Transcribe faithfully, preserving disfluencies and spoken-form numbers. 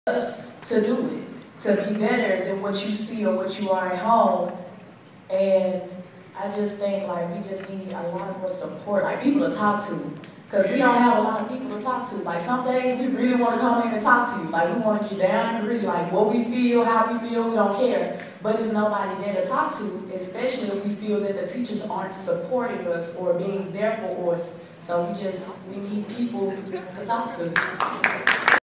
to do it, to be better than what you see or what you are at home. And I just think like we just need a lot more support, like people to talk to. Because we don't have a lot of people to talk to. Like some days we really want to come in and talk to you. Like we want to get down and really like what we feel, how we feel, we don't care. But there's nobody there to talk to, especially if we feel that the teachers aren't supporting us or being there for us. So we just, we need people to talk to.